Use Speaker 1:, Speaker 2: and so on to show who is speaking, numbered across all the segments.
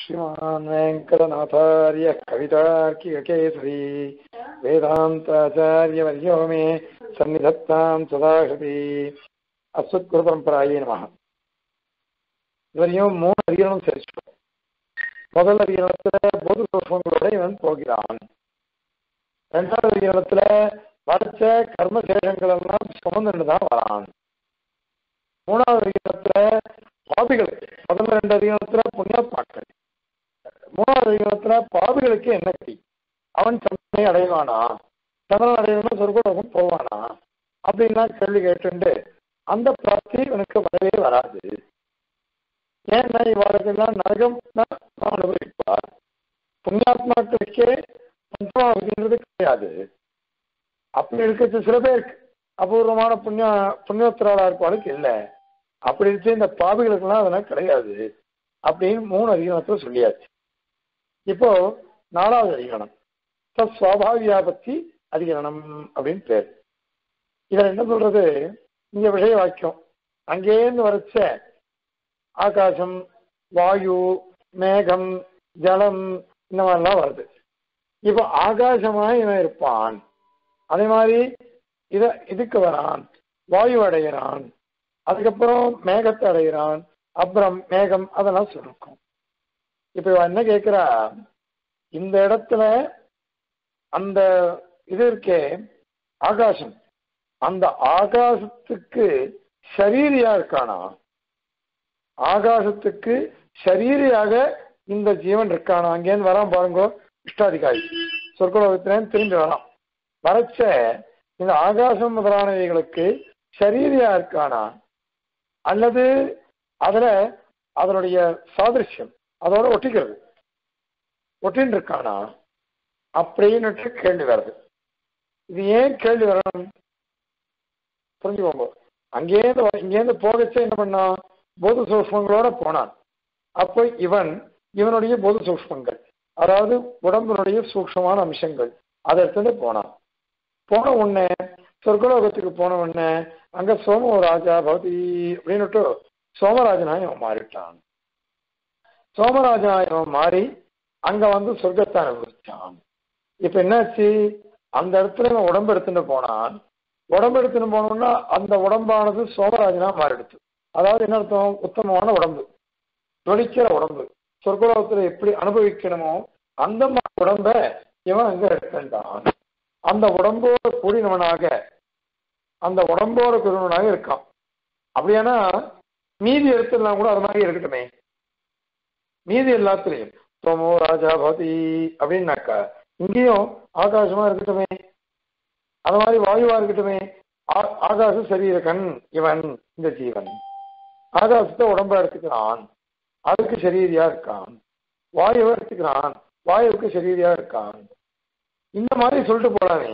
Speaker 1: श्रीमान् वेङ्कटनाथार्य कवितार्किककेसरी वेदान्ताचार्यवर्यो मे सन्निधत्तां सदाहृति अस्मत्कुरुपरम्परायै नमः. இவரையும் 3 அதிகரணம் சேர்ச்சிட்டோம். முதல் அதிகரணத்துல பொது சூக்ஷ்மங்களோட இவன் போகிறான். 2வது அதிகரணத்துல வரைச்ச கர்மசேஷங்கள் எல்லாம் சுமந்துட்டு தான் வரான். 3வது அதிகரணத்துல பாபிகளுக்கு, முதல்ல 2 அதிகரணத்துல புண்ணியாத்மாக்கள், 3வது அதிகரணத்துல பாபிகளுக்கு என்ன கதி, அவன் சந்தனை அடைவானா, சந்தனம் அடையணும்னா சொர்க்கலோகம் போவானா அப்படின்லாம் கேள்வி கேட்டு அந்த பிராப்தி இவனுக்கு வரவே வராது. ஏன்னா இவ்வாறுக்கெல்லாம் நரகம் தான் அனுபவிப்பார். புண்ணியாத்மாக்களுக்கே பஞ்சமாவதுன்றது கிடையாது. அப்படி இருக்கிறது சில பேருக்கு அபூர்வமான புண்ணியோத்தராளா இருப்பாளுக்கு இல்லை. அப்படி இருக்கு இந்த பாவிகளுக்கெல்லாம் அதெல்லாம் கிடையாது அப்படின்னு 3 அதிகாரத்துல சொல்லியாச்சு. இப்போ 4வது அதிகாரம் tat-svAbhAvyA-pattyadhikaraNam அப்படின்னு பேர். இதில் என்ன சொல்றது, இங்க விஷய வாக்கியம் அங்கேருந்து வரைச்ச ஆகாசம், வாயு, மேகம், ஜலம் இந்த மாதிரிலாம் வருது. இப்போ ஆகாசமாய் இவன் இருப்பான், அதே மாதிரி இதுக்கு வரான், வாயு அடைகிறான், அதுக்கப்புறம் மேகத்தை அடைகிறான், அப்புறம் மேகம், அதெல்லாம் சொல்லிருக்கும். இப்ப இவன் என்ன கேட்கிறா, இந்த இடத்துல அந்த இது இருக்கே ஆகாசம், அந்த ஆகாசத்துக்கு ஷரீரியா இருக்கானா, ஆகாசத்துக்கு ஷரீரியாக இந்த ஜீவன் இருக்கானா, அங்கேருந்து வரான் பாருங்க இஷ்டாதிகாரி, சொர்க்கலோகத்திலேருந்து திரும்பி வரான். வரைச்ச இந்த ஆகாசம் முதலானவைகளுக்கு ஷரீரியா இருக்கானா, அல்லது அதுல அதனுடைய சாதிருஷ்யம் அதோட ஒட்டின்னு இருக்கானா அப்படின்னு கேள்வி வருது. இது ஏன் கேள்வி வரணும் புரிஞ்சுக்கோங்க. இங்கேருந்து போகச்சே என்ன பண்ணா, போத சூக்ஷ்மங்களோட போனான். அப்போ இவனுடைய போத சூக்ஷ்மங்கள், அதாவது உடம்பினுடைய சூக்ஷ்மமான அம்சங்கள் அதை எடுத்துட்டு போனான். போன உடனே சொர்க்கலோகத்துக்கு போன உடனே அங்க சோமராஜா பவதி அப்படின்னுட்டு சோமராஜனாய் மாறிட்டான். சோமராஜனாய் மாறி அங்க சொர்க்கத்தை அனுபவிச்சான். இப்ப என்னாச்சு, அந்த இடத்துல இவன் உடம்பு எடுத்துட்டு போனான். உடம்பு எடுத்துட்டு போனோம்னா அந்த உடம்பானது சோமராஜனா மாறிடுச்சு. அதாவது என்ன அர்த்தம், உத்தமமான உடம்பு, ஜொலிக்கிற உடம்பு, சொர்க்கலோகத்துல எப்படி அனுபவிக்கணுமோ அந்த உடம்ப இவன் அங்க எடுத்துட்டான். அந்த உடம்போடு கூடினவனாக, அந்த உடம்போடு கூடினவனாக இருக்கான். அப்படியானா மீதி எடுத்துலாம் கூட அது மாதிரி இருக்கட்டுமே. மீதி எல்லாத்துலையும் சோமோ ராஜா பவதி அப்படின்னாக்கா இங்கேயும் ஆகாசமா இருக்கட்டுமே, அது மாதிரி வாயுவா இருக்கட்டுமே. ஆகாச சரீரகன் இவன், இந்த ஜீவன் ஆகாசத்தை உடம்ப எடுத்துக்கிறான், அதுக்கு சரீரியா இருக்கான். வாயுவை எடுத்துக்கிறான், வாயுவுக்கு சரீரியா இருக்கான். இந்த மாதிரி சொல்லிட்டு போறானே.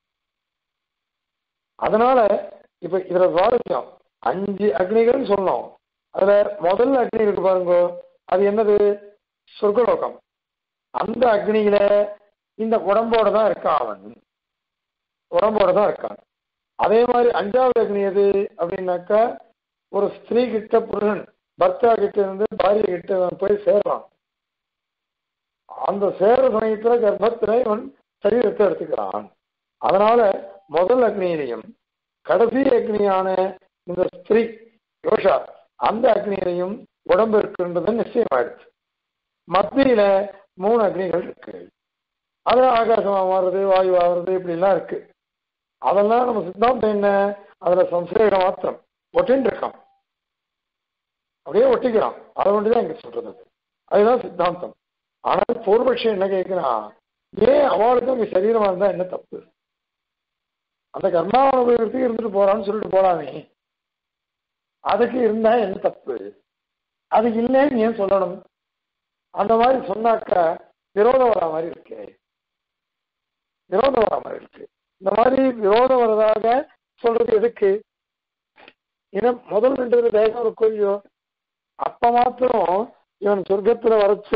Speaker 1: அதனால இப்ப இதுல சுவாரஸ்யம் 5 அக்னிகள் சொன்னோம். அதுல முதல் அக்னி இருக்கு பாருங்க, அது என்னது, சொர்க்கலோகம். அந்த அக்னியில இந்த உடம்போட தான் இருக்கான், அவன் உடம்போட தான் இருக்கான். அதே மாதிரி 5வது அக்னி எது அப்படின்னாக்கா, ஒரு ஸ்திரீ கிட்ட புருஷன் பர்த்தா கிட்ட இருந்து பாரிய கிட்ட போய் சேர்றான். அந்த சேர்ற சமயத்துல கர்ப்பத்துல இவன் சரீரத்தை எடுத்துக்கிறான். அதனால முதல் அக்னியிலையும் கடைசி அக்னியான இந்த ஸ்திரீ யோஷா அந்த அக்னியிலையும் உடம்பு இருக்குன்றது நிச்சயமாயிடுச்சு. மத்தியில 3 அக்னிகள் இருக்கு. அதுல ஆகாசமா மாறுறது, வாயு ஆகுறது, இப்படிலாம் இருக்கு. அதெல்லாம் நம்ம சித்தாந்தம் என்ன, அதுல சம்சேகம் மாத்திரம் ஒட்டின்னு இருக்கான், அப்படியே ஒட்டிக்கிறான். அதை ஒண்டிதான் இங்க சொல்றது, அதுதான் சித்தாந்தம். ஆனால் பூர்வபக்ஷம் என்ன கேட்கிறான், ஏன் அவளுக்கு அங்க சரீரமா இருந்தா என்ன தப்பு, அந்த கர்மாவனுபவத்துக்கு இருந்துட்டு போறான்னு சொல்லிட்டு போறானே, அதுக்கு இருந்தா என்ன தப்பு, அது இல்லைன்னு ஏன் சொல்லணும். அந்த மாதிரி சொன்னாக்கா விரோதம் வரா மாதிரி இருக்கு, விரோதம் வரா மாதிரி இருக்கு. இந்த மாதிரி விரோதம் வரதாக சொல்றது எதுக்கு, ஏன்னா முதல் 2 தேகம் ஒரு கொய்யோ, அப்ப மாத்திரம் இவன் சொர்க்கத்துல வரைச்ச,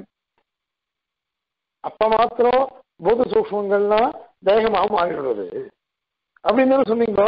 Speaker 1: அப்ப மாத்திரம் பூத சூக்ஷ்மங்கள்லாம் தேகமாக மாறிடுவது அப்படின்னு சொன்னீங்க.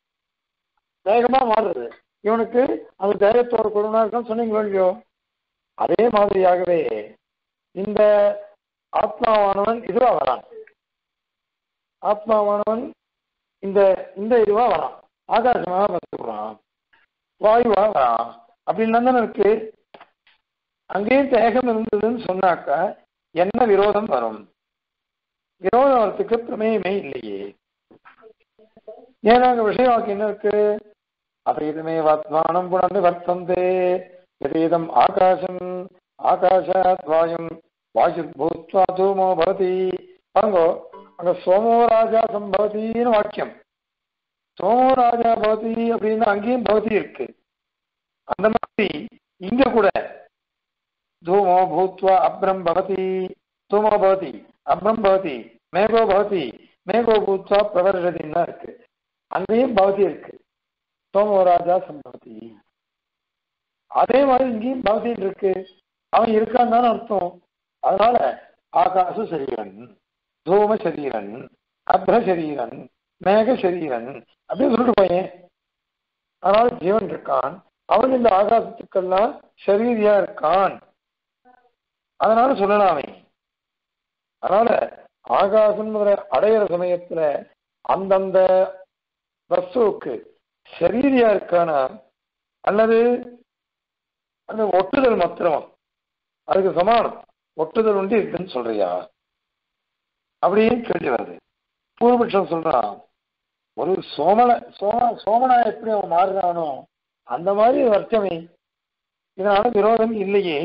Speaker 1: தேகமா மாறுறது இவனுக்கு அந்த தேகத்தோட கொடுனா இருக்கான்னு சொன்னீங்களோ இல்லையோ. அதே மாதிரியாகவே இந்த ஆத்மாவானவன் இதுவா வரான், ஆத்மாவானவன் இந்த இந்த இதுவா வரான், ஆகாசமாக வந்துடுறான், வாயுவா வரான் அப்படின்னு தானே இருக்கு. அங்கேயும் தேகம் இருந்ததுன்னு சொன்னாக்க என்ன விரோதம் வரும்? விரோதம் வரத்துக்கு பிரமேயமே இல்லையே. ஏன்னா அங்க விஷயவாக்கு என்ன இருக்கு? அதேதுமே வாத்மானம் குணந்து வர்த்தந்தே எதேதம் ஆகாசம் ஆகாஷாத் வாயும் வாயு பூத்வா தூமோ பவதி. பாருங்கோ, அங்க சோமோ ராஜா சம்பவதின்னு வாக்கியம். சோமோ ராஜா பவதி அப்படின்னு அங்கேயும் பவதி இருக்கு. அந்த மாதிரி இங்க கூட தூமோ பூத்வா அப்ரம் பவதி, தூமோ பவதி அப்ரம் பவதி மேகோ பவதி மேகோ பூத்வா பிரவர்ஷதின்னா இருக்கு. அங்கேயும் பவதி இருக்கு, சோமோ ராஜா சம்பவதி. அதே மாதிரி இங்கேயும் பவதி இருக்கு. அவன் இருக்கான்னு தானே அர்த்தம். அதனால ஆகாச சரீரன், தூம சரீரன், அப்ர சரீரன், மேக சரீரன் அப்படின்னு சொல்லிட்டு போயேன். அதனால ஜீவன் இருக்கான், அவன் இந்த ஆகாசத்துக்கெல்லாம் சரீரியா இருக்கான். அதனால சொல்லலாமே. அதனால ஆகாசம் அடையிற சமயத்துல அந்தந்த வஸ்துவுக்கு சரீரியா இருக்கானா அல்லது அந்த ஒட்டுதல் மாத்திரம் அதுக்கு சமானம், ஒட்டுதல் உண்டு இருக்குன்னு சொல்றியா அப்படின்னு கேள்வி வருது. பூர்வபட்சம் சொல்றான், ஒரு சோமனா எப்படி அவன் மாறுறானோ அந்த மாதிரி வர்த்தமே, இதனால விரோதம் இல்லையே.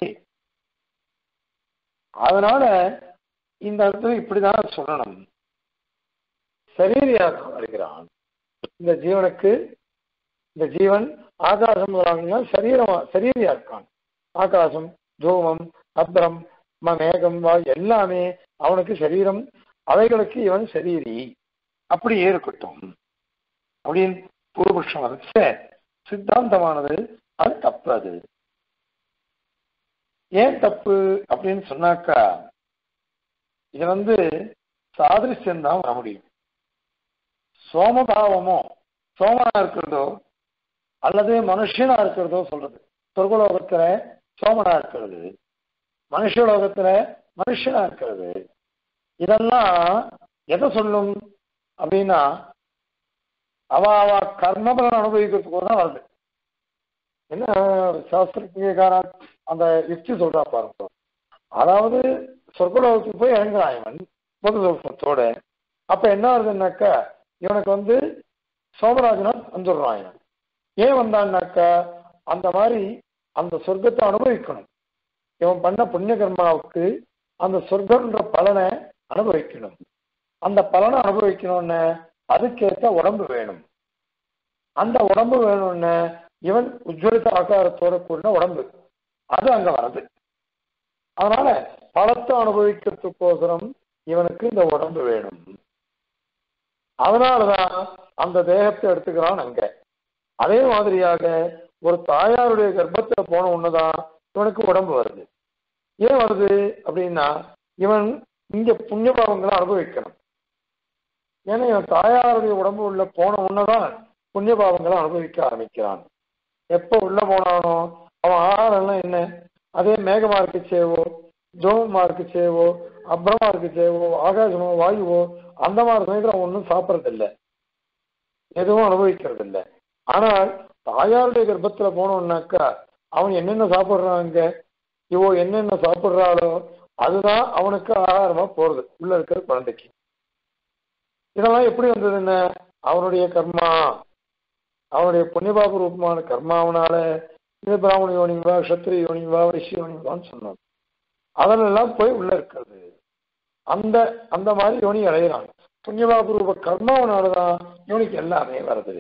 Speaker 1: அதனால இந்த இடத்துல இப்படிதான் சொல்லணும். சரீரியாக வருகிறான் இந்த ஜீவனுக்கு. இந்த ஜீவன் ஆகாசம் சரீரியா இருக்கான். ஆகாசம், தூமம், அப்ரம், மேகம், எல்லாமே அவனுக்கு சரீரம். அவைகளுக்கு இவன் சரீரி, அப்படியே இருக்கட்டும் அப்படின்னு பூர்வபக்ஷம் வச்ச சித்தாந்தமானது அது தப்பு. அது ஏன் தப்பு அப்படின்னு சொன்னாக்கா, இது சாதிருஷ்யம் தான் வர முடியும். சோமபாவமோ சோமனா இருக்கிறதோ அல்லது மனுஷனா இருக்கிறதோ சொல்றது. சொர்க்கலோகத்துல சோமனா இருக்கிறது, மனுஷலோகத்துல மனுஷனா இருக்கிறது, இதெல்லாம் எதை சொல்லும் அப்படின்னா அவ கர்மபலன் அனுபவிக்கிறதுக்கு தான் வருது. என்ன சாஸ்திரக்காரன் அந்த யுக்தி சொல்றா பாருங்க. அதாவது சொர்க்கலோகத்துக்கு போய் இறங்குறான் இவன் பொது சொத்தோட. அப்ப என்ன ஆகுதுன்னாக்கா இவனுக்கு சோமராஜனா வந்துடுறான். இவன் ஏன் வந்தான்னாக்கா அந்த மாதிரி அந்த சொர்க்கத்தை அனுபவிக்கணும். இவன் பண்ண புண்ணிய கர்மாவுக்கு அந்த சொர்க்கம்ன்ற பலனை அனுபவிக்கணும். அந்த பலனை அனுபவிக்கணும்னு அதுக்கேற்ற உடம்பு வேணும். அந்த உடம்பு வேணும்னு இவன் உஜ்வலித ஆகாரத்தோட கூடின உடம்பு அது அங்க வருது. அதனால பலத்தை அனுபவிக்கிறதுக்கோசரம் இவனுக்கு இந்த உடம்பு வேணும். அதனாலதான் அந்த தேகத்தை எடுத்துக்கிறான் அங்க. அதே மாதிரியாக ஒரு தாயாருடைய கர்ப்பத்துல போன ஒண்ணுதான் இவனுக்கு உடம்பு வருது. ஏன் வருது அப்படின்னா இவன் இங்க புண்ணிய பாவங்களை அனுபவிக்கணும். ஏன்னா இவன் தாயாருடைய உடம்பு உள்ள போன ஒண்ணுதான் புண்ணிய பாவங்களை அனுபவிக்க ஆரம்பிக்கிறான். எப்ப உள்ள போனானோ அவன் ஆகாரம்லாம் என்ன, அதே மேகமா இருக்கு சேவோ, ஜோமமா இருக்கு சேவோ, அப்ரமா இருக்கு சேவோ, ஆகாசமோ வாயுவோ அந்த மாதிரி சமயத்துல அவன் ஒன்றும் சாப்பிட்றது இல்லை, எதுவும் அனுபவிக்கிறது இல்லை. ஆனால் தாயாருடைய கர்ப்பத்துல போனோம்னாக்கா அவன் என்னென்ன சாப்பிட்றாங்க, இவோ என்னென்ன சாப்பிட்றாளோ அதுதான் அவனுக்கு ஆகாரமா போறது உள்ள இருக்கிற குழந்தைக்கு. இதெல்லாம் எப்படி வந்ததுன்னு அவனுடைய கர்மா, அவனுடைய புண்ணியபாபு ரூபமான கர்மாவனால இது பிராமண யோனிவா, கஷத்திரிய யோனிவா, வைஷ்ய யோனிவான்னு சொன்னான். அதனெல்லாம் போய் உள்ள இருக்கிறது. அந்த அந்த மாதிரி யோனி அடையிறாங்க. புண்ணியபாபு ரூப கர்மாவனாலதான் யோனிக்கு எல்லாமே வருது.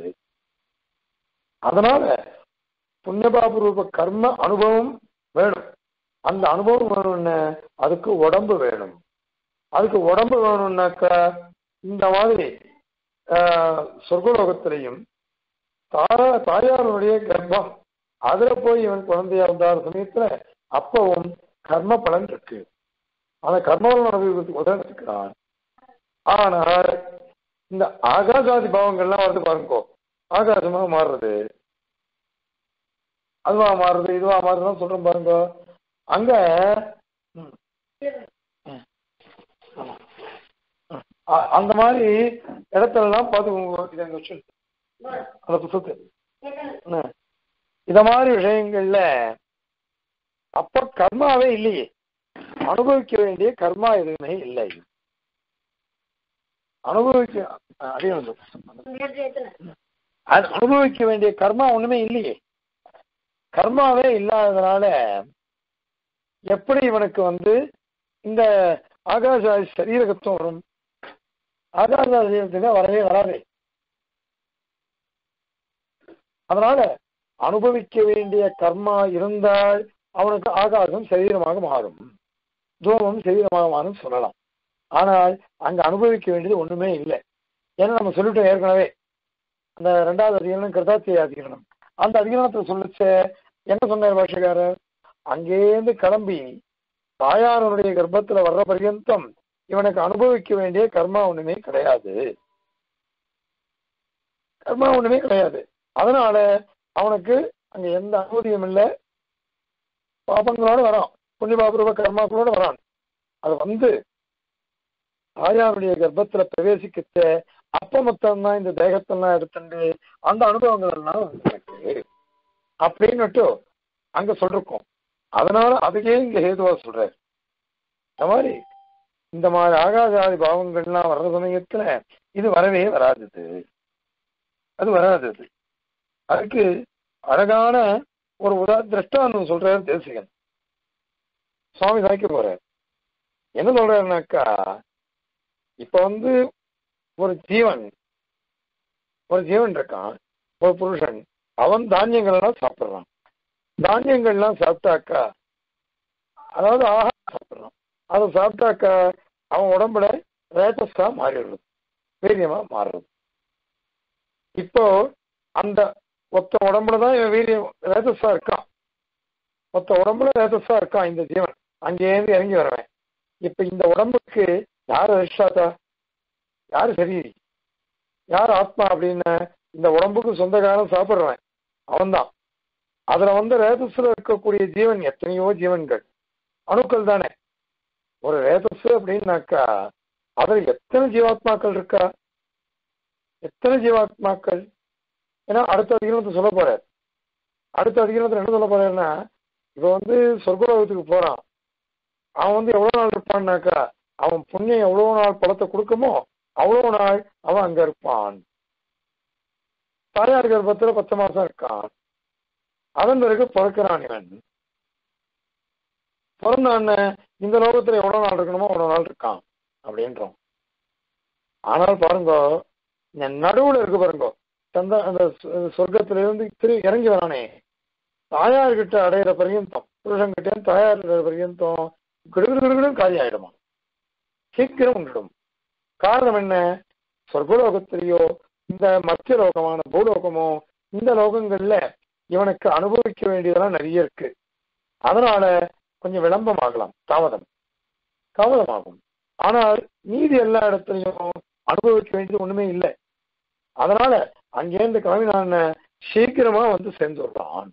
Speaker 1: அதனால புண்ணியபாபு ரூப கர்ம அனுபவம் வேணும். அந்த அனுபவம் வேணும்னு அதுக்கு உடம்பு வேணும். அதுக்கு உடம்பு வேணும்னாக்கா இந்த மாதிரி சொர்க்கலோகத்திலையும் தாயாருடைய கர்ப்பம் அதுல போய் இவன் குழந்தையா இருந்தாத சமயத்துல அப்பவும் கர்ம பலன் இருக்கு. அந்த கர்மபலன் அனுபவிக்கிறதுக்கு உதவிக்கிறான். ஆனால் இந்த ஆகாசாதி பாவங்கள்லாம் வந்து பாருங்கோ, ஆகாசமா மாறுறது, அதுவா மாறுறது, இதுவா மாறுறதுன்னு சொல்றோம் பாருங்க. அங்க அந்த மாதிரி இடத்துலலாம் பார்த்து அந்த புத்தகத்தை இத மாதிரி விஷயங்கள்ல அப்ப கர்மாவே இல்லையே, அனுபவிக்க வேண்டிய கர்மா எதுவுமே இல்லை. அனுபவிக்க வேண்டிய கர்மா ஒண்ணுமே இல்லையே. கர்மாவே இல்லாததுனால எப்படி இவனுக்கு இந்த ஆகாச சரீரகத்துவம் வரும்? ஆகாச சரீரத்துக்கு வரவே வராது. அதனால அனுபவிக்க வேண்டிய கர்மா இருந்தால் அவனுக்கு ஆகாசம் சரீரமாக மாறும், தூமம் சரீரமாக மாறும் சொல்லலாம். ஆனால் அங்க அனுபவிக்க வேண்டியது ஒண்ணுமே இல்லை. ஏன்னா நம்ம சொல்லிட்டோம் ஏற்கனவே, அந்த 2வது அதிகரணம் கிருதாத்தியாதிகரணம், அந்த அதிகரணத்தை சொல்லிச்ச என்ன சொன்னார் பாஷகாரர்? அங்கேருந்து கிளம்பி தாயாருடைய கர்ப்பத்துல வர்ற பர்யந்தம் இவனுக்கு அனுபவிக்க வேண்டிய கர்மா ஒண்ணுமே கிடையாது, கர்மா ஒண்ணுமே கிடையாது. அதனால அவனுக்கு அங்க எந்த அனுமதியும் இல்லை. பாபங்களோட வரான், புண்ணிய பாபரூப கர்மாக்களோட வரான். அது தாயாருடைய கர்ப்பத்துல பிரவேசிக்கிச்ச அப்ப மொத்தம்தான் இந்த தேகத்தெல்லாம் எடுத்துட்டு அந்த அனுபவங்கள் எல்லாம் அப்படின்னுட்டு அங்க சொல்லிருக்கோம். அதனால அதுக்கே இங்க ஹேதுவா சொல்றாரு. இந்த மாதிரி ஆகாசாதி பாவங்கள்லாம் வர்ற சமயத்துல இது வரவே வராது, அது வராது. அதுக்கு அழகான ஒரு திருஷ்டாந்தம் சொல்றாரு தேசிகன். சுவாமி சாய்க்க போறார். என்ன சொல்றாருனாக்கா, இப்ப ஒரு ஜீவன் இருக்கான், ஒரு புருஷன், அவன் தானியங்கள் எல்லாம் சாப்பிடுறான். தானியங்கள்லாம் சாப்பிட்டாக்கா, அதாவது ஆகாரம் சாப்பிடுறான், அதை சாப்பிட்டாக்கா அவன் உடம்புல ரேட்டஸா மாறிடுறது, வீரியமா மாறுறது. இப்போ அந்த ஒத்த உடம்புலதான் இவன் வீரியம் ரேட்டஸா இருக்கான், மொத்த உடம்புல ரேட்டஸா இருக்கான் இந்த ஜீவன், அங்கேயிருந்து இறங்கி வரவன். இப்ப இந்த உடம்புக்கு யார் அதிஷ்டாத்தா, யாரு சரீரி, யார் ஆத்மா அப்படின்னு இந்த உடம்புக்கு சொந்தக்காரன் சாப்பிடுறவன் அவன்தான். அதுல ரேதஸ்ல இருக்கக்கூடிய ஜீவன் எத்தனையோ ஜீவன்கள், அணுக்கள் தானே. ஒரு ரேதஸ் அப்படின்னாக்கா அதுல எத்தனை ஜீவாத்மாக்கள் இருக்கா, எத்தனை ஜீவாத்மாக்கள். ஏன்னா அடுத்த அதிகாரத்தை சொல்ல போறார். அடுத்த அதிகாரத்துல என்ன சொல்ல போறாருன்னா, இப்ப சொர்க்கலோகத்துக்கு போறான், அவன் எவ்வளவு நாள் இருப்பான்னாக்கா, அவன் புண்ணியம் எவ்வளவு நாள் பலத்தை கொடுக்குமோ அவ்வளவு நாள் அவன் அங்க இருப்பான். தாயார் கர்ப்பத்துல 10 மாசம் இருக்கான். அதன் பிறகு பிறக்கிறான். இவன் பிறந்தான இந்த லோகத்துல எவ்வளவு நாள் இருக்கணுமோ அவ்வளவு நாள் இருக்கான் அப்படின்றோம். ஆனால் பாருங்க, நடுவுல இருக்கு பாருங்க, அந்த சொர்க்கத்திலிருந்து இறங்கி வரானே, தாயார்கிட்ட அடையிற பர்யந்தம், புருஷன் கிட்டே தாயார் பர்யந்தம் கிடுகிடும் காரியம் ஆயிடுமா, சீக்கிரம் உண்டிடும். காரணம் என்ன? சொர்க்கலோகத்திலேயோ இந்த மத்திய லோகமான பூலோகமோ இந்த லோகங்கள்ல இவனுக்கு அனுபவிக்க வேண்டியதெல்லாம் நிறைய இருக்கு. அதனால கொஞ்சம் விளம்பம் ஆகலாம், தாமதமாகும். ஆனால் மீதி எல்லா இடத்துலையும் அனுபவிக்க வேண்டியது ஒண்ணுமே இல்லை. அதனால அங்கேருந்து கிளம்பினான், சீக்கிரமா சேர்ந்துடுறான்,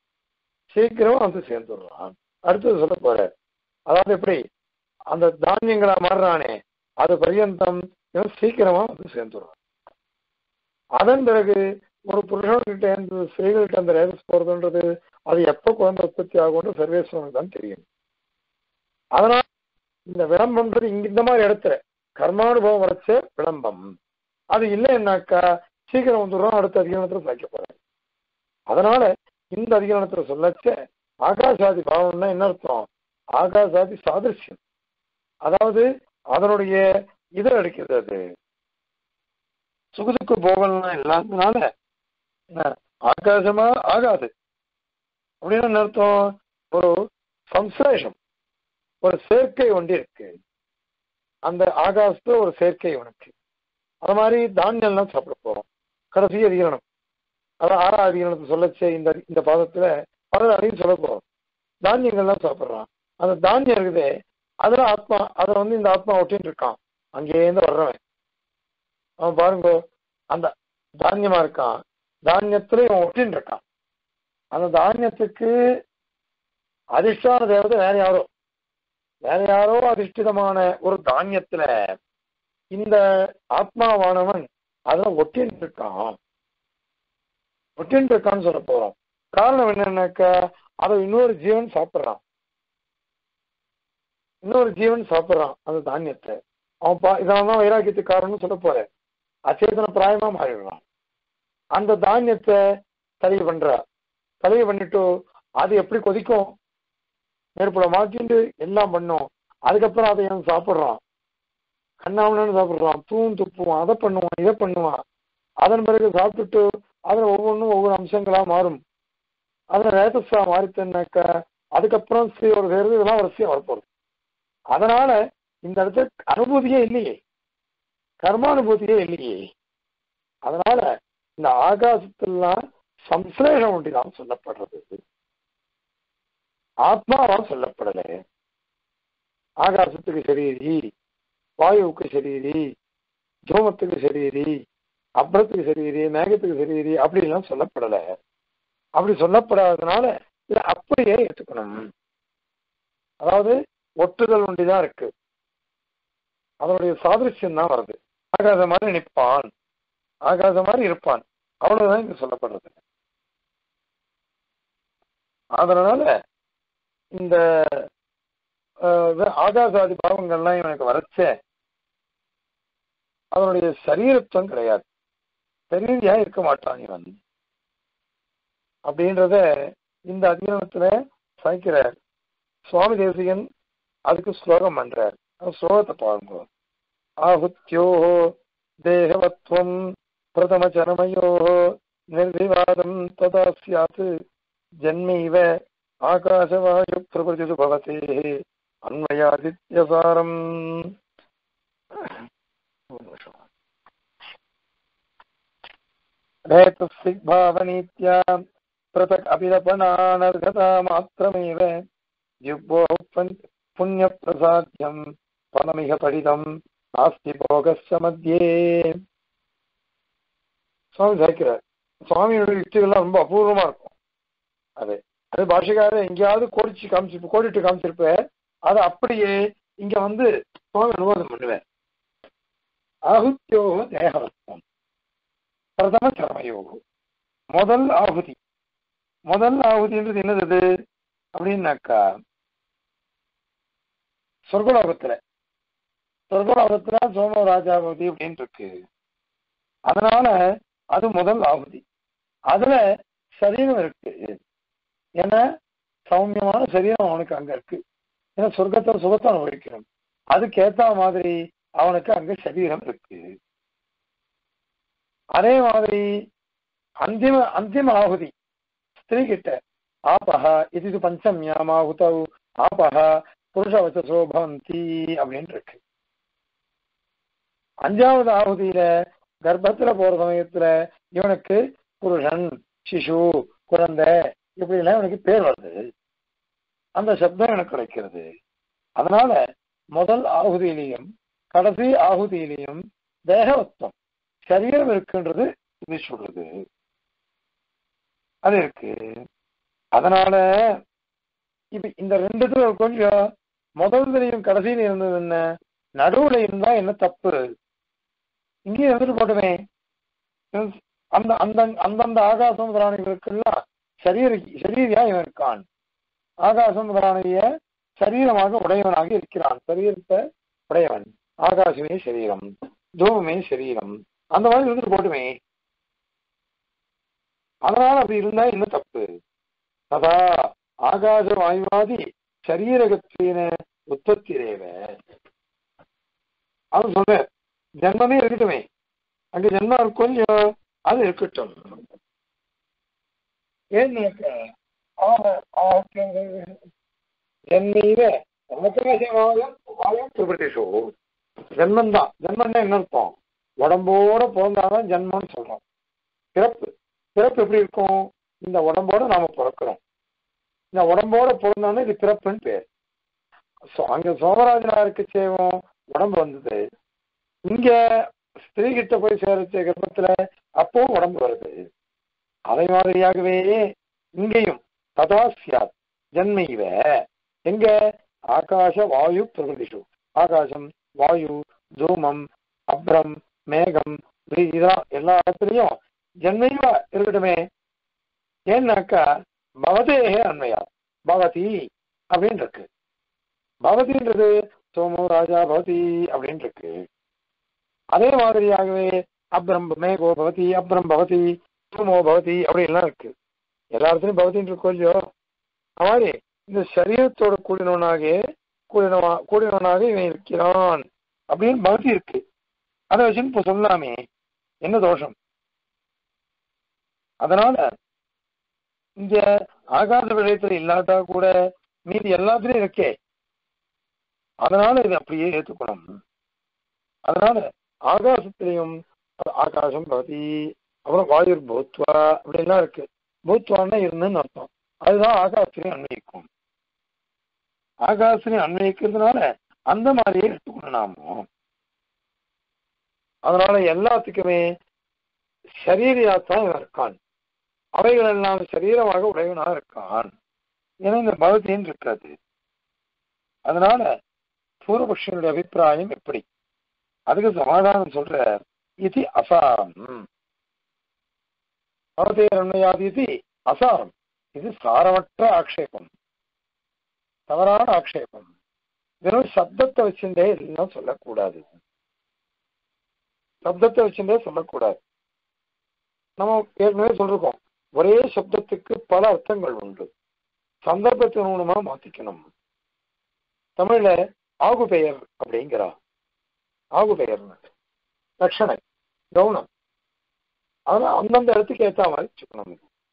Speaker 1: அடுத்தது சொல்ல போற. அதாவது எப்படி அந்த தானியங்களா மாறுறானே அது பர்யந்தம் இவன் சீக்கிரமா சேர்ந்துடுறான். அதன் பிறகு ஒரு புருஷன்கிட்ட இருந்து ஸ்திரீகள்கிட்ட அந்த ரேதஸ் போறதுன்றது அது எப்ப குழந்தை உற்பத்தி ஆகும்னு சர்வேஸ்வரனுக்கு தான் தெரியும். அதனால இந்த விளம்பம்ன்றது இங்க இந்த மாதிரி இடத்துல கர்மானுபவம் வரைச்ச விளம்பம். அது இல்லைன்னாக்கா சீக்கிரம் வந்துடுறோம், அடுத்த அதிகாரத்துல சாய்க்க போறேன். அதனால இந்த அதிகாரத்துல சொல்லச்ச ஆகாசாதி பாவம்னா என்ன அர்த்தம்? ஆகாசாதி சாதிருஷ்யம், அதாவது அதனுடைய இதை அடிக்கிறது. அது சுகுதுக்கு போகலாம் இல்லாததுனால ஆகாசமா ஆகாது அப்படின்னு அர்த்தம். ஒரு சம்சேஷம், ஒரு சேர்க்கை ஒண்டி இருக்கு அந்த ஆகாசத்துல, ஒரு சேர்க்கை உனக்கு. அது மாதிரி தானியம்லாம் சாப்பிட போறோம். கடைசி அதிகரணம், அதான் 6ஆம் அதிகரணத்தை சொல்லச்சே இந்த பாதத்துல அதையும் சொல்ல போறோம். தானியங்கள்லாம் சாப்பிட்றான், அந்த தானியம் இருக்குதே அதுல ஆத்மா, அதுல இந்த ஆத்மா ஒட்டின்னு இருக்கான், அங்கேருந்து வர்றவன். அவன் பாருங்க, அந்த தானியமா இருக்கான், தானியத்துல இவன் ஒட்டின்னு இருக்கான். அந்த தானியத்துக்கு அதிஷ்டான தேவதை வேற யாரோ அதிஷ்டிதமான ஒரு தானியத்துல இந்த ஆத்மாவானவன் அதுல ஒட்டின்னு இருக்கான்னு சொல்ல போறோம். காரணம் என்னன்னாக்கா அதை இன்னொரு ஜீவன் சாப்பிட்றான் அந்த தானியத்தை. அவன் இதெல்லாம் வைராக்கியத்துக்கு காரணம்னு சொல்ல போற அச்சேதன பிராயமா மாறிடுறான். அந்த தானியத்தை தலையை பண்ணிட்டு அது எப்படி கொதிக்கும், நெருப்புல மாற்றிட்டு எல்லாம் பண்ணும். அதுக்கப்புறம் அதை அவன் சாப்பிட்றான், கண்ணாமலன்னு சாப்பிட்றான், துப்புவான், அதை பண்ணுவான், இதை பண்ணுவான். அதன் பிறகு சாப்பிட்டுட்டு அதுல ஒவ்வொன்றும் ஒவ்வொரு அம்சங்களா மாறும். அதுல ரேதஸா மாறித்தன்னாக்கா அதுக்கப்புறம் ஸ்ரீயோட சேர்ந்து இதெல்லாம் வரிசையா வரப்போகுது. அதனால இந்த இடத்துல அனுபூதியே இல்லையே, கர்மானுபூதியே இல்லையே. அதனால இந்த ஆகாசத்திலாம் சம்ஸ்லேஷம் ஒன்றிதான் சொல்லப்படுறது, ஆத்மாவால் சொல்லப்படல. ஆகாசத்துக்கு சரீரி, வாயுவுக்கு சரீரி, தூமத்துக்கு சரீரி, அப்புறத்துக்கு சரீரி, மேகத்துக்கு சரீரி அப்படிலாம் சொல்லப்படல. அப்படி சொல்லப்படாததுனால இதை அப்படியே ஏற்றுக்கணும். அதாவது ஒட்டுதல் ஒன்றிதான் இருக்கு, அதனுடைய சாதிருஷ்யம் தான் வருது. ஆகாசம் மாதிரி நிற்பான், ஆகாசம் மாதிரி இருப்பான், அவ்வளவுதான் இங்க சொல்லப்படுறது. அதனால இந்த ஆகாசாதி பாவங்கள்லாம் இவனுக்கு வரைச்ச அதனுடைய சரீரத்துவம் கிடையாது, சரீரியா இருக்க மாட்டான் இவன் அப்படின்றத இந்த அதிகரணத்துல சாய்க்கிறார் சுவாமி தேசிகன். அதுக்கு ஸ்லோகம் பண்றார், ஸ்லோகத்தை பாருங்க. ஆஹுத்யோ தேகவத்வம் பிரதம சரமயோ நிர்விவாதம் ததா ஸ்யாத் ஜன்மைவ ஆகாசவாயு பிரபதிது பவதே அன்வயாதித்யசாரம். ரேதஸ்பாவனீத்யா பிரதக் அபிலபனானர்கதா மாத்திரமேவ யுக்போ புண்ணிய பிரசாத்யம் பலமிக படிதம் நாஸ்தி போகஸ்ய மத்தியே. சுவாமி சாய்க்கிறார். சுவாமியோட யுக்திகள்லாம் ரொம்ப அபூர்வமா இருக்கும். அது பாஷைக்காரர் எங்கேயாவது கோடிட்டு காமிச்சிருப்பார், அதை அப்படியே இங்க சுவாமி அனுவாதம் பண்ணுவார். ஆகுத்யோ தேகவத்வம் பிரதம சரமயோகோ, முதல் ஆகுதின்றது என்னது அப்படின்னாக்கா சொர்க்கலோகத்துல சோமராஜாவதி அப்படின்னு இருக்கு. அதனால அது முதல் ஆகுதி. அதுல சரீரம் இருக்கு, ஏன்னா சௌமியமான சரீரம் அவனுக்கு அங்க இருக்கு. ஏன்னா சொர்க்கத்தை சுகத்தை அனுபவிக்கணும், அதுக்கேத்த மாதிரி அவனுக்கு அங்க சரீரம் இருக்கு. அதே மாதிரி அந்திம ஆகுதி ஸ்திரீ கிட்ட ஆபஹா இது பஞ்சம்யாமாஹுதௌ ஆபஹா புருஷவச்சசோ பவந்தி அப்படின்னு இருக்கு. அஞ்சாவது ஆகுதியில கர்ப்பத்துல போற சமயத்துல இவனுக்கு புருஷன், சிசு, குழந்தை இப்படி எல்லாம் இவனுக்கு பேர் வருது, அந்த சப்தம் எனக்கு கிடைக்கிறது. அதனால முதல் ஆகுதியிலையும் கடைசி ஆகுதியிலையும் தேகவத்வம் சரீரம் இருக்குன்றது இது சொல்றது, அது இருக்கு. அதனால இப்ப இந்த ரெண்டுத்துல கொஞ்சம் முதல்லையும் கடைசியில இருந்தது என்ன, நடுவுல இருந்தா என்ன தப்பு, இங்கேயும் இருந்துட்டு போட்டுமே. அந்தந்த ஆகாசம் பிராணிகளுக்கெல்லாம் சரீரியா இவன் இருக்கான். ஆகாசம் பிராணிய சரீரமாக உடையவனாக இருக்கிறான், சரீரத்தை உடையவன். ஆகாசமே சரீரம், தூபமே சரீரம், அந்த மாதிரி இருந்துட்டு போட்டுமே. அதனால அப்படி இருந்தா என்ன தப்பு. அதா ஆகாச வாயுவாதி சரீரகத்தின உற்பத்திரேவ, அது சொல்ற ஜென்மமே இருக்கட்டுமே, அங்க ஜென்மம் இருக்கும், அது இருக்கட்டும். ஏன்னாக்க ஜென்மம் தான். ஜென்மம்னா என்ன அர்த்தம், உடம்போட பிறந்தாதான் ஜென்மம்னு சொல்றோம். பிறப்பு எப்படி இருக்கும், இந்த உடம்போட நாம பிறக்கிறோம், இந்த உடம்போட பிறந்தாலும் இது பிறப்புன்னு பேர். அங்க சோமராஜனாருக்கு சேவம் உடம்பு வந்தது, இங்க ஸ்திரீ கிட்ட போய் சேரச்ச கர்ப்பத்துல அப்பவும் உடம்பு வருது. அதே மாதிரியாகவே இங்கேயும் ததா சியாத் ஜன்மைவ எங்க ஆகாச வாயு பிரகிருதிஷு ஆகாசம் வாயு தூமம் அப்ரம் மேகம் இதெல்லாம் எல்லா இடத்துலையும் ஜன்மைவா இருக்கட்டுமே. ஏன்னாக்கா பவதேகே அண்மையா பவதி அப்படின்னு இருக்கு. பவதின்றது சோமோ ராஜா பவதி அப்படின்னு இருக்கு. அதே மாதிரியாகவே அப்ரம் மேகோ பவதி அப்ரம் பவதி சோமோ பவதி அப்படின்லாம் இருக்கு. எல்லா இடத்துலையும் பவதின்னு இருக்கோ இல்லையோ அது மாதிரி இந்த சரீரத்தோட கூடினவனாக இவன் இருக்கிறான் அப்படின்னு பவதி இருக்கு. அதை வச்சுன்னு இப்ப சொல்லாமே என்ன தோஷம்? அதனால இங்க ஆகாச விஷயத்துல இல்லாட்டா கூட மீதி எல்லாத்துலயும் இருக்கே. அதனால இது அப்படியே ஏற்றுக்கணும். அதனால ஆகாசத்திலையும் ஆகாசம் பவதி அப்புறம் வாயுர் பூத்வா அப்படின்லாம் இருக்கு. பூத்வான்னா இருந்துன்னு அர்த்தம். அதுதான் ஆகாசத்திலையும் அன்வயிக்கும். ஆகாசத்திலையும் அன்வயிக்கிறதுனால அந்த மாதிரியே எடுத்துக்கணும் நாமோ. அதனால எல்லாத்துக்குமே சரீரியாத்தான் இவன் இருக்கான். அவைகள் எல்லாம் சரீரமாக உடையவனாக இருக்கான். ஏன்னா இந்த பகவத்தின்னு இருக்காது. அதனால பூர்வபக்ஷனுடைய அபிப்பிராயம் எப்படி? அதுக்கு சமாதானம் சொல்ற இது அசாரம். பகவதேரண்மையாது இது அசாரம். இது சாரமற்ற ஆக்ஷேபம், தவறான ஆக்ஷேபம். வெறும் சப்தத்தை வச்சுட்டே எல்லாம் சொல்லக்கூடாது. சப்தத்தை வச்சுட்டே சொல்லக்கூடாது. நம்ம ஏற்கனவே சொல்லிருக்கோம், ஒரே சப்தத்துக்கு பல அர்த்தங்கள் உண்டு. சந்தர்ப்பத்தின் மூலமா மாத்திக்கணும். தமிழ்ல ஆகு பெயர் அப்படிங்கிறா. ஆகு பெயர் லட்சணை கவுனம். அதனால அந்தந்த இடத்துக்கு ஏற்ற மாதிரி வச்சுக்கணும்.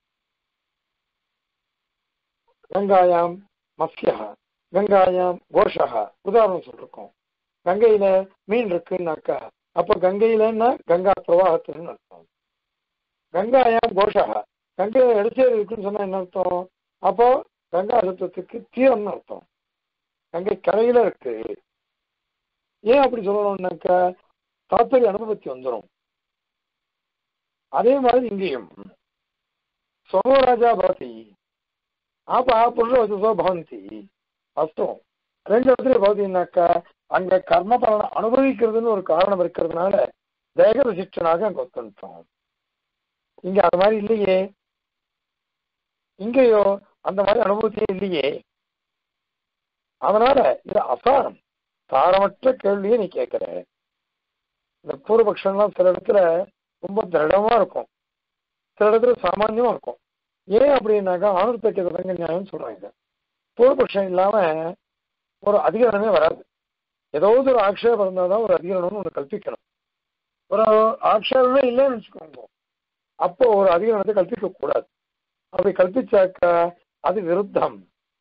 Speaker 1: கங்காயாம் மத்யா கங்காயாம் கோஷா உதாரணம் சொல்லிருக்கோம். கங்கையில மீன் இருக்குன்னாக்கா அப்ப கங்கையிலன்னா கங்கா பிரவாகத்துன்னு அர்த்தம். கங்காயாம் கோஷா கங்கையில எடுச்சேரி இருக்குன்னு சொன்னா என்ன அர்த்தம்? அப்போ கங்கா சப்தத்துக்கு தீரம்னு அர்த்தம். கங்கை கரையில இருக்கு. ஏன் அப்படி சொல்லணும்னாக்கா தாத்பரிய அனுபவத்தி வந்துடும். அதே மாதிரி இங்கேயும் சோமராஜா பவதி ஆப்பா புருஷோ பவந்தி அஸ்தம். ரெண்டு இடத்துல பவதினாக்கா அங்க கர்ம பலனை அனுபவிக்கிறதுன்னு ஒரு காரணம் இருக்கிறதுனால தேக விசிஷ்டனாக அங்க ஒத்துட்டோம். இங்க அது மாதிரி இல்லையே. இங்கேயோ அந்த மாதிரி அனுபவத்திலே இல்லையே. அதனால இது அசாரம், சாரமற்ற கேள்வியை நீ கேட்கிற. இந்த பூர்வபக்ஷம்லாம் சில இடத்துல ரொம்ப திருடமா இருக்கும், சில இடத்துல சாமான்யமா இருக்கும். ஏன் அப்படின்னாக்கா ஆணுர்த்தக்க தொடங்க நியாயம் சொல்றாங்க. பூர்வபக்ஷம் இல்லாம ஒரு அதிகரணமே வராது. ஏதாவது ஒரு ஆக்ஷேபம் இருந்தால்தான் ஒரு அதிகரணம்னு ஒன்று கல்பிக்கணும். ஒரு ஆக்ஷேபமே இல்லைன்னு வச்சுக்கோங்க, அப்போ ஒரு அதிகரணத்தை கல்பிக்க கூடாது. அப்படி கல்பிச்சாக்கா அது விருத்தம்,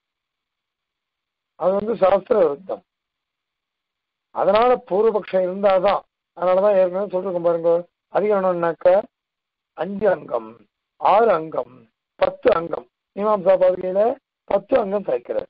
Speaker 1: அது சாஸ்திர விருத்தம். அதனால பூர்வபக்ஷம் இருந்தாதான். அதனாலதான் ஏற்கனவே சொல்லிருக்கோம் பாருங்க, அதிகரணம்னாக்க 5 அங்கம் 6 அங்கம் 10 அங்கம். மீமாம்சா பாதுகையில 10 அங்கம் சேர்க்கிறார்.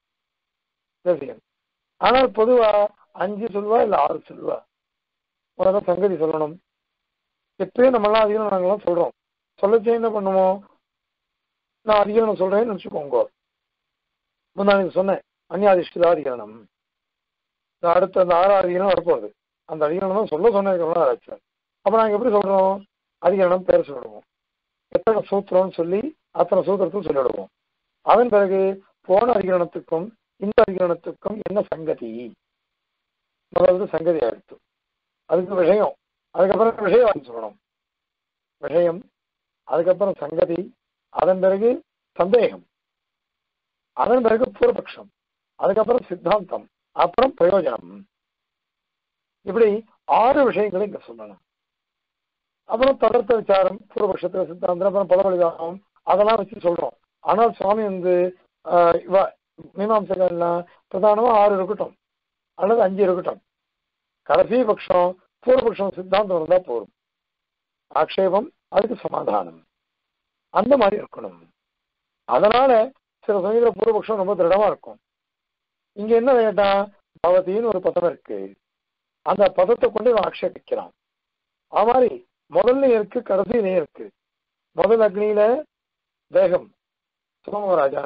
Speaker 1: ஆனால் பொதுவா 5 சொல்வா இல்ல 6 சொல்வா. உனதான் சங்கதி சொல்லணும். எப்பயும் நம்மளாம் அதிகரணம் நாங்களாம் சொல்றோம். சொல்லச்சே என்ன பண்ணுவோம், நான் அதிகரணம் சொல்றேன்னு நினைச்சுக்கோங்க. முன்னாடி சொன்னேன் அந்நியாதிஷ்டிதாதிகரணம். அடுத்த அந்த 6 அதிகரணம் வரப்போகுது. அந்த அதிகரணம் தான் சொல்ல சொன்னேன். அப்ப நாங்க எப்படி சொல்றோம், அதிகரணம் பேர் சொல்லிடுவோம். எத்தனை சூத்திரம்னு சொல்லி அத்தனை சூத்திரத்தையும் சொல்லிடுவோம். அதன் பிறகு போன அதிகரணத்துக்கும் இந்த அதிகரணத்துக்கும் என்ன சங்கதி, முதல்ல சங்கதி ஆயிடுத்து. அதுக்கு விஷயம், அதுக்கப்புறம் விஷயம் சொல்லணும். விஷயம், அதுக்கப்புறம் சங்கதி, அதன் பிறகு சந்தேகம், அதன் பிறகு பூர்வபக்ஷம், அதுக்கப்புறம் சித்தாந்தம், அப்புறம் பிரயோஜனம். இப்படி 6 விஷயங்களை இங்க சொல்லணும். அப்புறம் ததர்த்த விசாரம், பூர்வபக்ஷத்துல சித்தாந்தம், அப்புறம் பலவழிதானம், அதெல்லாம் வச்சு சொல்றோம். ஆனால் சுவாமி மீமாம்சகர்லாம் பிரதானமா 6 இருக்கட்டும் அல்லது 5 இருக்கட்டும். கடைசி பட்சம் பூர்வபக்ஷம் சித்தாந்தம் இருந்தா போரும். ஆக்ஷேபம், அதுக்கு சமாதானம், அந்த மாதிரி இருக்கணும். அதனால சில சமயத்துல பூர்வபக்ஷம் ரொம்ப திருடமா இருக்கும். இங்க என்ன கேட்டா பவதின்னு ஒரு பதம் இருக்கு, அந்த பதத்தை கொண்டு இவன் ஆக்ஷேபிக்கிறான். அது மாதிரி முதல்ல இருக்கு, கடைசியிலே இருக்கு. முதல் அக்னியில தேகம் சோமராஜான்னு,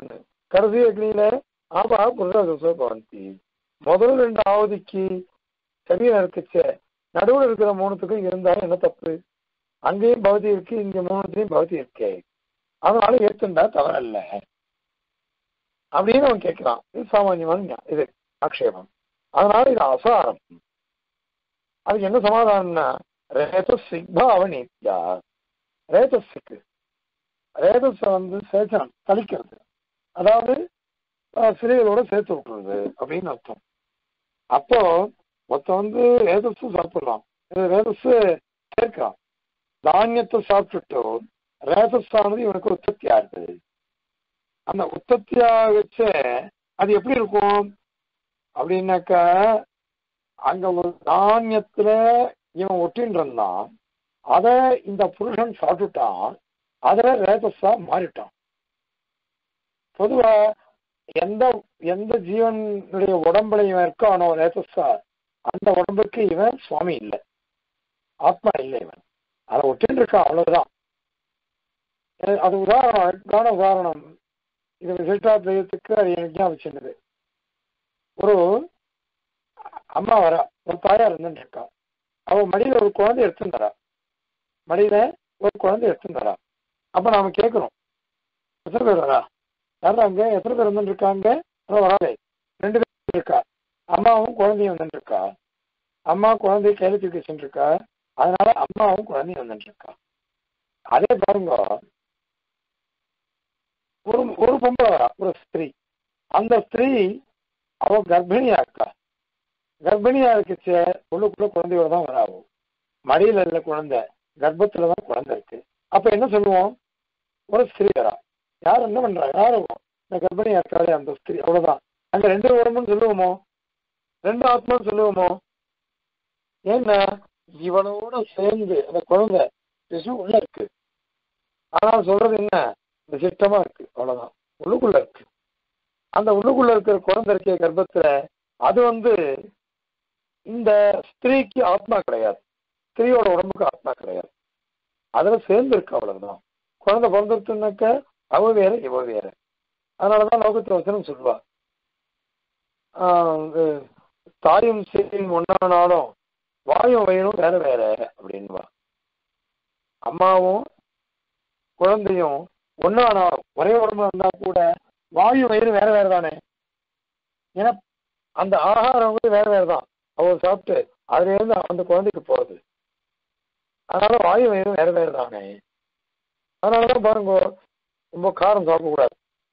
Speaker 1: கடைசி அக்னியில ஆபா புருஷாசோ பவந்தி. முதல் 2 ஆவதிக்கு சரீரம் இருக்குச்சே, நடுவில் இருக்கிற 3த்துக்கும் இருந்தாலும் என்ன தப்பு? அங்கேயும் பகுதி இருக்கு, இங்க 3த்துலயும் பகுதி இருக்கு, அதனால ஏத்துண்டா தவறல்ல அப்படின்னு அவன் கேட்கிறான். இது சாமானியமான இது ஆக்ஷேபம். அதனால இது அசாரம். அதுக்கு என்ன சமாதானம்னா ரேதஸ்வாபஹாவ்யா. ரேதஸுக்கு ரேதஸ சேச்சனம் கழிக்கிறது, அதாவது சிலைகளோட சேர்த்து விட்டுறது அப்படின்னு அர்த்தம். அப்போ மொத்தம் ரேதஸ் சாப்பிடலாம், ரேதஸ் சேர்க்கிறான். தானியத்தை சாப்பிட்டுட்டு ரேதஸ் ஆனது இவனுக்கு உற்பத்தி ஆகுது. அந்த உற்பத்தியாகச்ச அது எப்படி இருக்கும் அப்படின்னாக்கா, அங்க ஒரு தானியத்துல இவன் ஒட்டின்னு இருந்தான், அதை இந்த புருஷன் சாப்பிட்டுட்டான், அதுல ரேதஸா மாறிட்டான். பொதுவா எந்த எந்த ஜீவனுடைய உடம்புல இவன் இருக்கானோ ரேதஸா, அந்த உடம்புக்கு இவன் சுவாமி இல்லை, ஆத்மா இல்லை, இவன் அதை ஒட்டின்னு இருக்கான், அவ்வளவுதான். அது உதாரணம் உதாரணம். இது விசிஷ்டாத்வைதத்துக்கு அது எனக்கு ஞாபகம். ஒரு அம்மா வரா, ஒரு தாயார் இருந்துட்டு இருக்கா, அவ மடியில ஒரு குழந்தை எடுத்துன்னு மடியில ஒரு குழந்தை எடுத்துன்னு வரா. அப்ப நாம கேட்கிறோம், எத்தனை பேர் வரா, யாராங்க, எத்தனை பேர் வந்துட்டு இருக்காங்க? வராதே, 2 பேர் இருக்கா, அம்மாவும் குழந்தையும் வந்துட்டு இருக்கா. அம்மா குழந்தைய கையில தூக்கி வச்சுட்டு இருக்கா, அதனால அம்மாவும் குழந்தையும் வந்துட்டு இருக்கா. அதே பாருங்க, ஒரு பொம்பளை வரா, ஒரு ஸ்திரீ. அந்த ஸ்திரீ அவ கர்ப்பிணியா இருக்கா. கர்ப்பிணியா இருக்குச்ச உள்ளுக்குள்ள குழந்தையோட தான் வராகும், மடியில இல்ல குழந்தை, கர்ப்பத்துலதான் குழந்தை இருக்கு. அப்ப என்ன சொல்லுவோம்? ஒரு ஸ்திரீ வரா, யார் என்ன பண்றா, யாரும் இந்த கர்ப்பிணியா இருக்காளே அந்த ஸ்திரீ, அவ்வளவுதான். அங்க 2 உடம்புன்னு சொல்லுவோமோ, 2 ஆத்மான்னு சொல்லுவோமோ? ஏன்னா இவனோட சேர்ந்து அந்த குழந்தை சிசு உள்ள இருக்கு, ஆனால் சொல்றது என்ன, விசிஷ்டமா இருக்கு, அவ்வளவுதான், உள்ளுக்குள்ள இருக்கு. அந்த உள்ளுக்குள்ள இருக்கிற குழந்தை இருக்க கர்ப்பத்துல அது இந்த ஸ்திரீக்கு ஆத்மா கிடையாது, ஸ்திரீயோட உடம்புக்கு ஆத்மா கிடையாது, அதுல சேர்ந்து இருக்கு, அவ்வளவுதான். குழந்தை பிறந்துருச்சுனாக்க அவ வேற இவ வேற. அதனாலதான் லோகத்துல வசனம் சொல்லுவா, தாயும் சேரியும் ஒன்னானாலும் வாயும் வயனும் வேற வேற அப்படின்வா. அம்மாவும் குழந்தையும் ஒன்னானாலும் ஒரே உடம்புல இருந்தா கூட வாயு வயிறு வேற வேற தானே. ஏன்னா அந்த ஆகாரம் வேற வேற தான், அவர் சாப்பிட்டு அதுல இருந்து அந்த குழந்தைக்கு போகுது. அதனால வாயு வயிறு வேற வேற தானே. அதனாலதான் பாருங்க, ரொம்ப காரம் சாப்பிடக்கூடாது,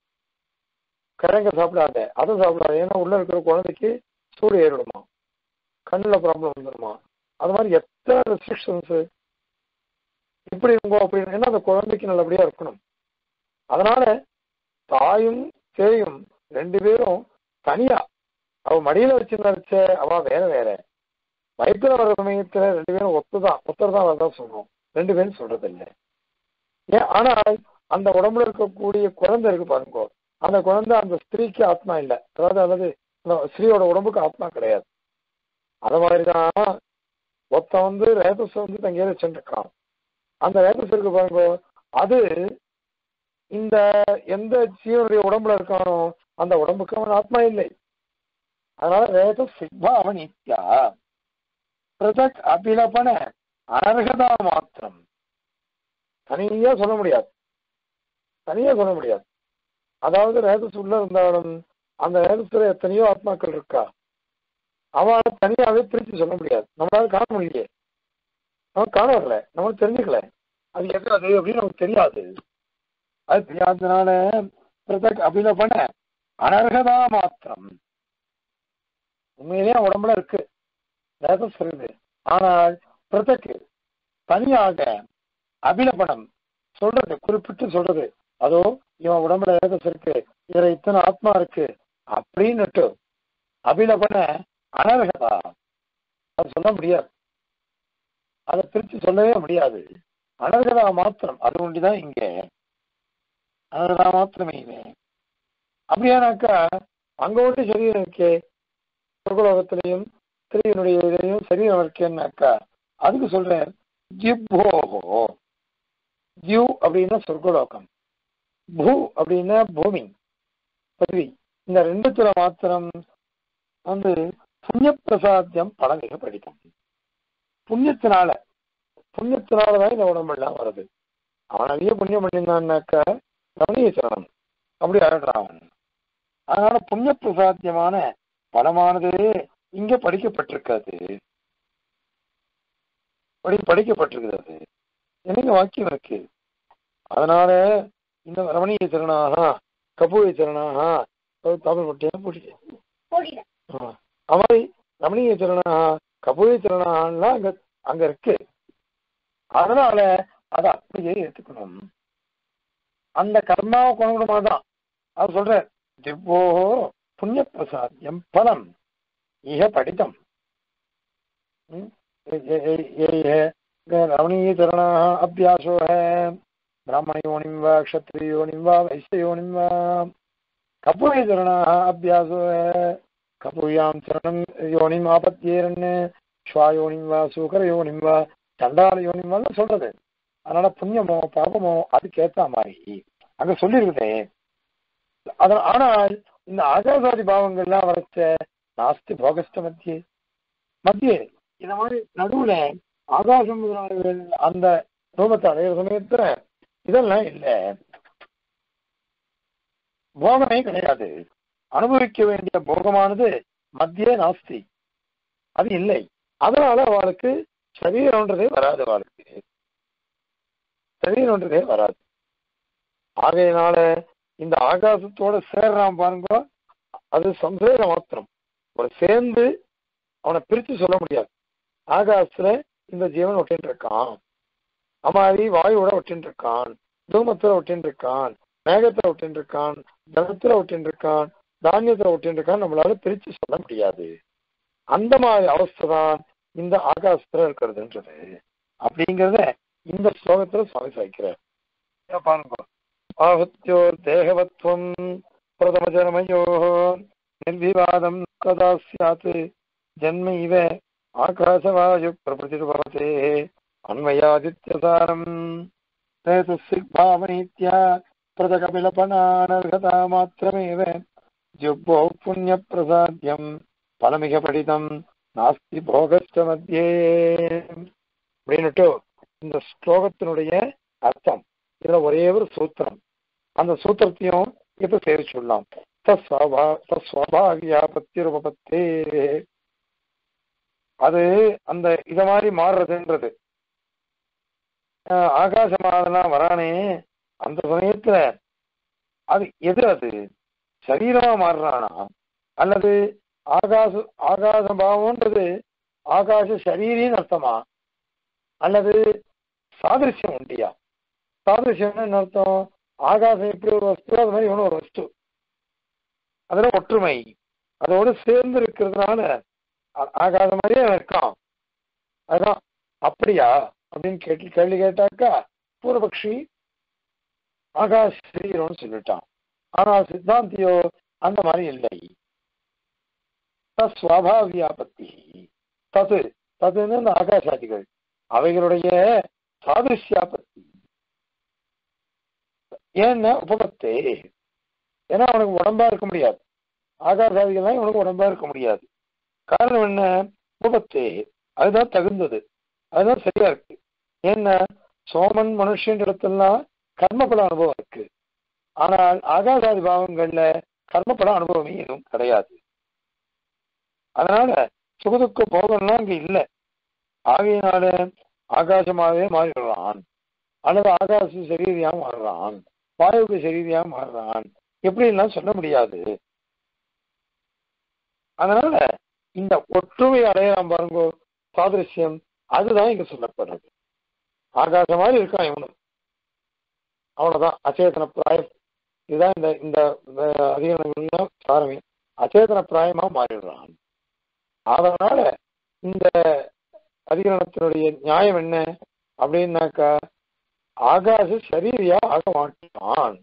Speaker 1: கிழங்க சாப்பிடாத, அதை சாப்பிடாது. ஏன்னா உள்ள இருக்கிற குழந்தைக்கு சூடு ஏறிடுமா, கண்ணில் ப்ராப்ளம் வந்துடுமா. அது மாதிரி எத்தனை ரெஸ்ட்ரிக்ஷன்ஸ் இப்படி இருங்கோ அப்படின்னு. ஏன்னா அந்த குழந்தைக்கு நல்லபடியா இருக்கணும். அதனால தாயும் சேயும் 2 பேரும் தனியா, அவ மடியில வச்சிருந்த அவ வேற வேற. வயிற்றுல வர்ற சமயத்துல 2 பேரும் ஒத்ததான் வரதான் சொல்றோம், 2 பேரும் சொல்றது இல்லை. ஏன், ஆனால் அந்த உடம்புல இருக்கக்கூடிய குழந்தை இருக்கு பாருங்க, அந்த குழந்தை அந்த ஸ்திரீக்கு ஆத்மா இல்லை, அல்லது ஸ்திரீயோட உடம்புக்கு ஆத்மா கிடையாது. அது மாதிரிதான் ஒருத்தன் ரேதஸ் தங்கையில வச்சுருக்கான். அந்த ரேதஸ் இருக்கு பாருங்க, அது இந்த எந்த ஜீவனுடைய உடம்புல இருக்கானோ அந்த உடம்புக்கு அவன் ஆத்மா இல்லை. அதனால ரேதஸ்வாபஹாவ்யா பிரதக் அபிலபன அனர்ஹதா மாத்திரம். தனியா சொல்ல முடியாது. அதாவது ரேதஸ் உள்ள இருந்தாலும் அந்த ரேதஸ்ல எத்தனையோ ஆத்மாக்கள் இருக்கா, அவளை தனியாவே பிரித்து சொல்ல முடியாது. நம்மளால காண முடியலையே, நம்ம காண வரல, நம்மளுக்கு தெரிஞ்சுக்கல, அது எது அது அப்படின்னு நமக்கு தெரியாது. அது தெரியாததுனால பிரதக் அபிலபன அனர்ஹதா மாத்திரம். உண்மையிலேயே உடம்புல இருக்கு ரேதஸ் இருக்குது, ஆனால் பிரதக்கு தனியாக அபிலபனம் சொல்றது, குறிப்பிட்டு சொல்றது, அதோ இவன் உடம்புல ரேதஸ் இருக்கு, இதுல இத்தனை ஆத்மா இருக்கு அப்படின்னுட்டு அபிலபன அனர்ஹதா, அது சொல்ல முடியாது, அதை பிரித்து சொல்லவே முடியாது. அனர்ஹதா மாத்திரம், அது ஒண்டிதான் இங்க அனர்ஹதா மாத்திரமே. அப்படியானாக்கா அங்க ஒன்று சரீரம் இருக்கே, சொர்க்கலோகத்திலையும் ஸ்திரீனுடைய இதையும் சரீரம் இருக்கேன்னாக்கா அதுக்கு சொல்றேன் ஜிப்ஹோஹோ. ஜிவ் அப்படின்னா சொர்க்கலோகம், பூ அப்படின்னா பூமி, பதிவி இந்த ரெண்டுத்துல மாத்திரம் வந்து புண்ணிய பிரசாத்தியம் பலமிக படிக்கும். புண்ணியத்தினாலதான் இந்த உடம்பெல்லாம் வருது. அவன் நிறைய புண்ணியம் பண்ணியிருந்தான்னாக்க ரமணீய சரணம் அப்படி ஆடுறான். அதனால புண்ணிய பிரசாத்தியமான பலமானது இங்க படிக்கப்பட்டிருக்காது. படிக்கப்பட்டிருக்கிறது எனக்கு வாக்கியம் இருக்கு. அதனால இந்த ரமணீய சரணாக கபூய சரணாக தமிழ் மட்டும் போட்டு அவை ரமணீய சரணாக கபூய சரணாகலாம் அங்க இருக்கு. அதனால அதை அப்படியே ஏற்றுக்கணும். அந்த கர்மாவை கொண்டுமா தான் அவர் சொல்ற திவ்வோ புண்ணிய பிரசாத்தியம் பலம் இக படித்தம். रमणीय चरणा अभ्यासो है ब्राह्मण योनिम व क्षत्रिय योनिम व वैश्य योनिम व कपूय चरणा अभ्यासो है कपूयाम चरणम योनिम आपत्येरण्य श्वा योनिम व सूकर योनिम व चंडाल योनिम व சொல்றது. அதனால புண்ணியமோ பாபமோ அதுக்கேற்ற மாதிரி அங்க சொல்லியிருக்குதே. ஆனால் இந்த ஆகாசாதி பாவங்கள்லாம் வரைச்ச நாஸ்தி போகஸ்ட மத்தியே இந்த மாதிரி நடுவுல ஆகாசம் அந்த ரூபத்தை அடையிற சமயத்துல இதெல்லாம் இல்லை, போகமே கிடையாது. அனுபவிக்க வேண்டிய போகமானது மத்தியே நாஸ்தி, அது இல்லை. அதனால அவளுக்கு சரீரம்ன்றதே வராது. அவளுக்கு சரீரம்ன்றதே வராது. ஆகையினால இந்த ஆகாசத்தோட சேர்றான் பாருங்க, அது சம்சேர மாத்திரம். ஒரு சேர்ந்து அவனை பிரித்து சொல்ல முடியாது. ஆகாசத்துல இந்த ஜீவன் ஒட்டின்னு இருக்கான், அமாரி வாயுவோட ஒட்டின்னு இருக்கான், தூமத்துல ஒட்டின்னு இருக்கான், மேகத்துல ஒட்டின்னு இருக்கான், ஜலத்துல ஒட்டின்னு இருக்கான், தானியத்துல ஒட்டின்னு இருக்கான், நம்மளால பிரிச்சு சொல்ல முடியாது. அந்த மாதிரி அவஸ்தை தான் இந்த ஆகாசத்துல இருக்கிறதுன்றது. அப்படிங்கிறத இந்த ஸ்லோகத்துல சுவாமி சாய்க்கிறார். பாருங்க, ஆஹுத்யோர் தேகவத்வம் பிரதம ஜனமயோ நிர்விவாதம் ததா ஸ்யாத் ஜன்ம இவ ஆகாசவாயு பிரபதிர்பவதே அன்வயாதித்யசாரம் தேதஸ்பாவனீத்யா பிரதகபிலபனானர்ஹதா மாத்திரமேவ ஜுப்போ புண்ணிய பிரசாத்யம் பலமிக படிதம் நாஸ்தி போகஸ்ட மத்தியே அப்படின்னுட்டு இந்த ஸ்லோகத்தினுடைய அர்த்தம். இதுல ஒரே ஒரு சூத்திரம், அந்த சூத்திரத்தையும் இப்ப சேரி சொல்லலாம். tat-svAbhAvyA-pattyadhikaraNam அது அந்த இத மாதிரி மாறுறதுன்றது. ஆகாசமானலாம் வரானே அந்த சமயத்துல அது எது, அது சரீரமா மாறுறானா அல்லது ஆகாச பாவம்ன்றது ஆகாச சரீரின்னு அர்த்தமா அல்லது சாதிருஷ்யம் உண்டியா? சாதிருஷ்யம்னு அர்த்தம் ஆகாசம் எப்படி ஒரு வஸ்து அது மாதிரி இவனும் ஒரு வஸ்து, அதுல ஒற்றுமை அதோடு சேர்ந்து இருக்கிறதுனால ஆகாசம் மாதிரியே இருக்கான். அதுதான் அப்படியா அப்படின்னு கேள்வி கேட்டாக்கா பூர்வபக்ஷி ஆகாச சரீரம்னு சொல்லிட்டான். ஆனால் சித்தாந்தியோ அந்த மாதிரி இல்லை. tat-svAbhAvyA-பத்தி தத்துன்னு இந்த ஆகாசாதிகள் அவைகளுடைய சாதிருஷ்யாபத்தி. ஏன்னா உபபத்தே, ஏன்னா அவனுக்கு உடம்பா இருக்க முடியாது. ஆகாசாதிகள்லாம் இவனுக்கு உடம்பா இருக்க முடியாது. காரணம் என்ன? உபபத்தே, அதுதான் தகுந்தது, அதுதான் சரியா இருக்கு. ஏன்னா சோமன் மனுஷன் இடத்துலாம் கர்மபல அனுபவம் இருக்கு. ஆனால் ஆகாசாதி பாவங்கள்ல கர்மபல அனுபவமே எதுவும் கிடையாது. அதனால சுகதுக்க போகம்லாம் அங்க இல்லை. ஆகையினால ஆகாசமாகவே மாறிடுறான் அல்லது ஆகாச சரீரியா மாறுறான், வாயுக்கு சரீரியா மாறுறான், எப்படிலாம் சொல்ல முடியாது. அதனால இந்த ஒற்றுமை அடையலாம் பாருங்கோ சாதிருஷ்யம், அதுதான் இங்க சொல்லப்படுறது. ஆகாசம் மாதிரி இருக்கான் இவனும், அவ்வளவுதான் அச்சேதன பிராயம். இதுதான் இந்த இந்த அதிகரணங்கள்லாம் சாரமே, அச்சேதன பிராயமா மாறிடுறான். அதனால இந்த அதிகரணத்தினுடைய நியாயம் என்ன அப்படின்னாக்கா ஆகாச சரீரியா ஆக மாட்டான்.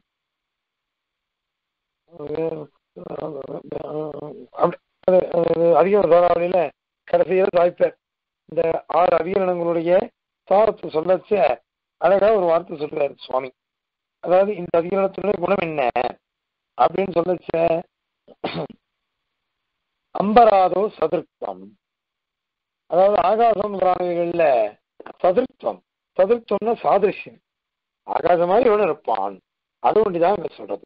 Speaker 1: அதிகரண சோழாவளியில கடைசியில் சாய்ப்பார். இந்த 6 அதிகரணங்களுடைய சாரத்தை சொல்லச்ச அழகா ஒரு வார்த்தை சொல்றாரு சுவாமி. அதாவது இந்த அதிகரணத்தினுடைய குணம் என்ன அப்படின்னு சொல்லிச்ச அம்பராதோ சதுர்த்தம், அதாவது ஆகாசம் பிராணிகள்ல சதுர்த்தம், சதுர்த்தம்னா சாதிருஷ்யம், ஆகாசம் மாதிரி இவனு இருப்பான், அது ஒண்டிதான் இங்க சொல்றது.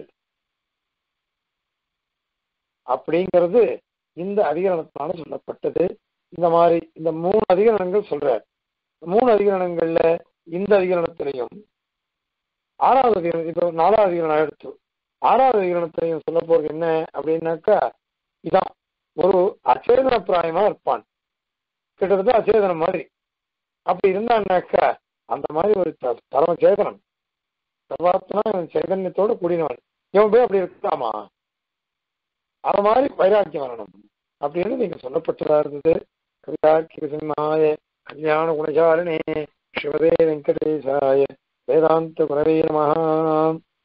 Speaker 1: அப்படிங்கிறது இந்த அதிகரணத்தினால சொல்லப்பட்டது. இந்த மாதிரி இந்த 3 அதிகரணங்கள் சொல்ற, 3 அதிகரணங்கள்ல இந்த அதிகரணத்திலையும் 6வது அதிகரணம், இப்போ 4வது அதிகரணம் எடுத்து 6வது அதிகரணத்திலையும் சொல்ல போறது என்ன அப்படின்னாக்கா, இதான் ஒரு அச்சேதன பிராயமா இருப்பான், கிட்டத்தட்ட அச்சேதனம் மாதிரி. அப்படி இருந்தான்னாக்கா அந்த மாதிரி ஒரு பரமச்சேதனம், சர்வாத்மா சைதன்யத்தோட கூடினவன், இவன் போய் அப்படி இருக்கலாமா? அது மாதிரி வைராக்கியம் வரணும் அப்படின்னு நீங்க சொல்லப்பட்டதா இருந்தது. கவிதாக்கிய கல்யாண குணசாலினே ஸ்ரீமதே வெங்கடேசாய வேதாந்த குரவே நமஹ.